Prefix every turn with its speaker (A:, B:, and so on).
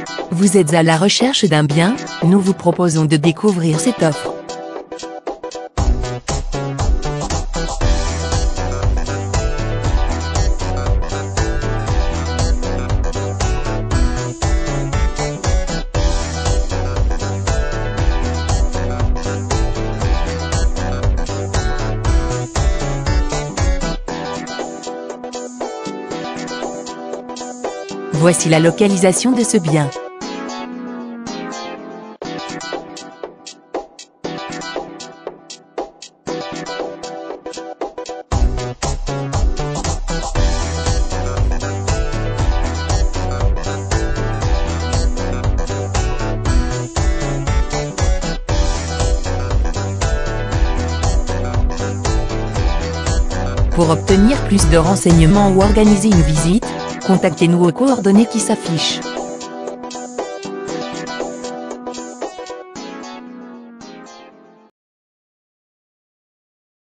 A: Vous êtes à la recherche d'un bien? Nous vous proposons de découvrir cette offre. Voici la localisation de ce bien. Pour obtenir plus de renseignements ou organiser une visite, contactez-nous aux coordonnées qui s'affichent.